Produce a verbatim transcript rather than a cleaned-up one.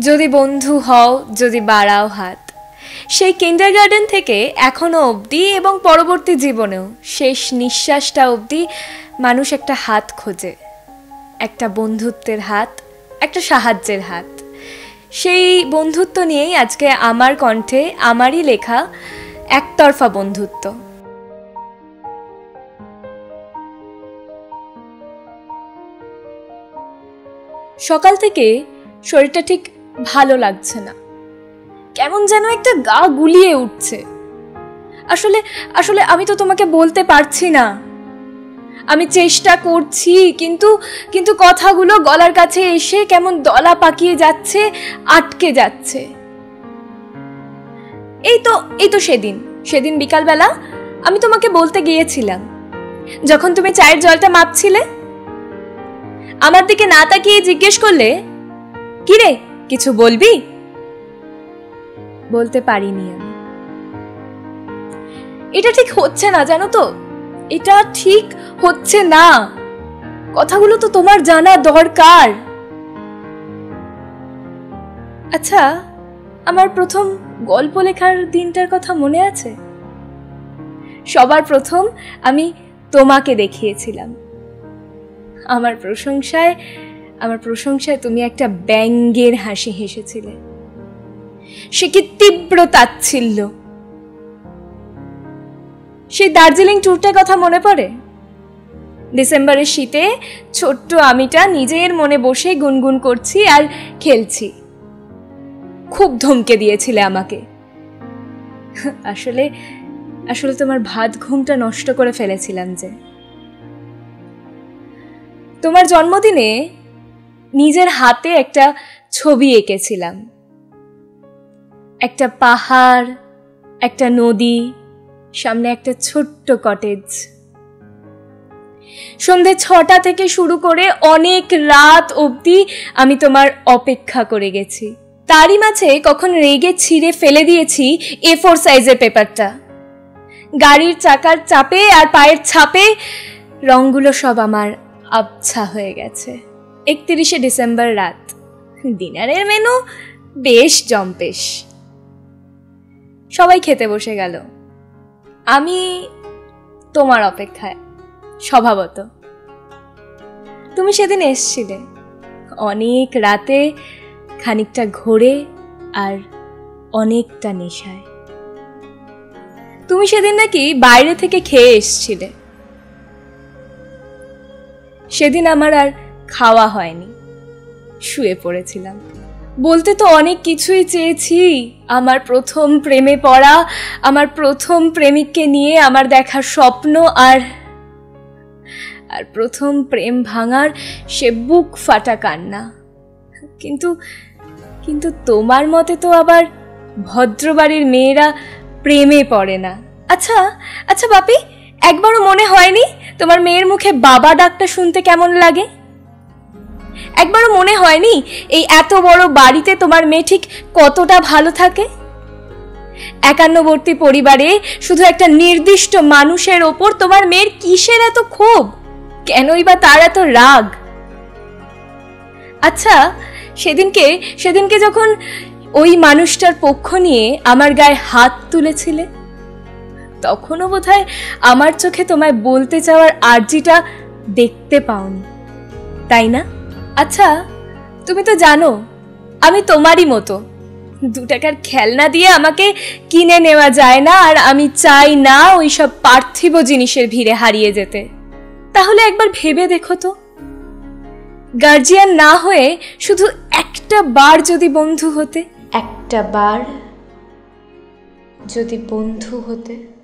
যদি বন্ধু হও, যদি বাড়াও হাত, সেই কিন্ডারগার্টেন থেকে এখনো অবধি এবং পরবর্তী জীবনেও শেষ নিঃশ্বাসটা অবধি মানুষ একটা হাত খোঁজে, একটা বন্ধুত্বের হাত, একটা সাহায্যের হাত। সেই বন্ধুত্ব নিয়েই আজকে আমার কণ্ঠে আমারই লেখা একতরফা বন্ধুত্ব। সকাল থেকে শরীরটা ঠিক ভালো লাগছে না, কেমন যেন একটা গা গুলিয়ে উঠছে। আসলে আসলে আমি তো তোমাকে বলতে পারছি না, আমি চেষ্টা করছি, কিন্তু কিন্তু কথাগুলো গলার কাছে এসে কেমন দলা পাকিয়ে যাচ্ছে, আটকে যাচ্ছে। এই তো এই তো সেদিন সেদিন বিকালবেলা আমি তোমাকে বলতে গিয়েছিলাম, যখন তুমি চায়ের জলটা মাপছিলে, আমার দিকে না তাকিয়ে জিজ্ঞেস করলে, কি রে কিছু বলবি? বলতে পারিনি আমি। এটা ঠিক হচ্ছে না, জানো তো, এটা ঠিক হচ্ছে না। কথাগুলো তো তোমার জানা দরকার। আচ্ছা, আমার প্রথম গল্প লেখার দিনটার কথা মনে আছে? সবার প্রথম আমি তোমাকে দেখিয়েছিলাম। আমার প্রশংসায় আমার প্রশংসায় তুমি একটা ব্যঙ্গের হাসি হেসেছিলে। সে কি তীব্র তাচ্ছিল্য! সেই দার্জিলিং ট্যুরটার কথা মনে পড়ে? ডিসেম্বরের শীতে ছোট্ট আমিটা নিজের মনে বসে গুনগুন করছি আর খেলছি। খুব ধমকে দিয়েছিলে আমাকে। আসলে আসলে তোমার ভাত ঘুমটা নষ্ট করে ফেলেছিলাম যে। তোমার জন্মদিনে নিজের হাতে একটা ছবি এঁকেছিলাম, একটা পাহাড়, একটা নদী, সামনে একটা ছোট্ট কটেজ। সন্ধে ছটা থেকে শুরু করে অনেক রাত অবধি আমি তোমার অপেক্ষা করে গেছি। তারই মাঝে কখন রেগে ছিঁড়ে ফেলে দিয়েছি এ ফোর সাইজের পেপারটা। গাড়ির চাকার চাপে আর পায়ের ছাপে রঙগুলো সব আমার আবছা হয়ে গেছে। একত্রিশে ডিসেম্বর রাত, ডিনারের মেনু বেশ জম্পেশ। সবাই খেতে বসে গেল, আমি তোমার অপেক্ষায়। স্বভাবত তুমি সেদিন এসছিলে অনেক রাতে, খানিকটা ঘোরে আর অনেকটা নেশায়। তুমি সেদিন নাকি বাইরে থেকে খেয়ে এসছিলে। সেদিন আমার আর খাওয়া হয়নি, শুয়ে পড়েছিলাম। বলতে তো অনেক কিছুই চেয়েছি, আমার প্রথম প্রেমে পড়া, আমার প্রথম প্রেমিককে নিয়ে আমার দেখার স্বপ্ন, আর আর প্রথম প্রেম ভাঙার সে বুক ফাটা কান্না। কিন্তু কিন্তু তোমার মতে তো আবার ভদ্রবাড়ির মেয়েরা প্রেমে পড়ে না। আচ্ছা আচ্ছা বাপি, একবারও মনে হয়নি তোমার মেয়ের মুখে বাবা ডাকটা শুনতে কেমন লাগে? একবারও মনে হয়নি এই এত বড় বাড়িতে তোমার মেয়ে ঠিক কতটা ভালো থাকে? একান্নবর্তী পরিবারে শুধু একটা নির্দিষ্ট মানুষের ওপর তোমার মেয়ের কিসের এত ক্ষোভ? কেনই বা তার এত রাগ? আচ্ছা, সেদিনকে সেদিনকে যখন ওই মানুষটার পক্ষ নিয়ে আমার গায়ে হাত তুলেছিলে, তখনও বোধহয় আমার চোখে তোমায় বলতে চাওয়ার আর্জিটা দেখতে পাওনি, তাই না? আচ্ছা, তুমি তো জানো আমি তোমারই মতো। দু টাকার খেলনা দিয়ে আমাকে কিনে নেওয়া যায় না, আর আমি চাই না ওই সব পার্থিব জিনিসের ভিড়ে হারিয়ে যেতে। তাহলে একবার ভেবে দেখো তো, গার্জিয়ান না হয়ে শুধু একটা বার যদি বন্ধু হতে, একটা বার যদি বন্ধু হতে।